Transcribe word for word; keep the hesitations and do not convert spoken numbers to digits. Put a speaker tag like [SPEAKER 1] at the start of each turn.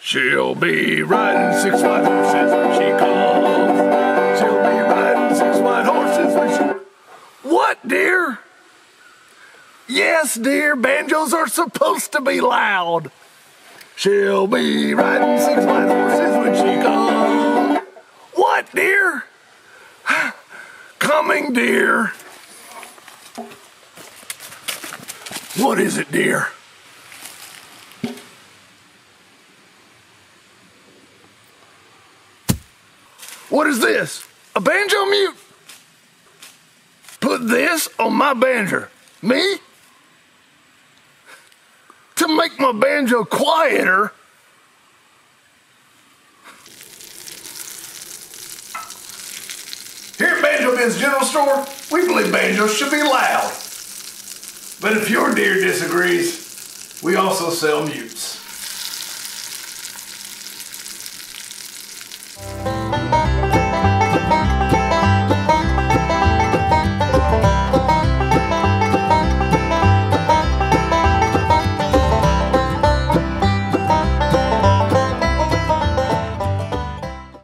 [SPEAKER 1] She'll be riding six white horses when she comes. She'll be riding six white horses when she... What, dear? Yes, dear, banjos are supposed to be loud. She'll be riding six white horses when she comes. What, dear? Coming, dear. What is it, dear? What is this? A banjo mute? Put this on my banjo. Me? To make my banjo quieter? Here at Banjo Ben's General Store, we believe banjos should be loud. But if your dear disagrees, we also sell mutes.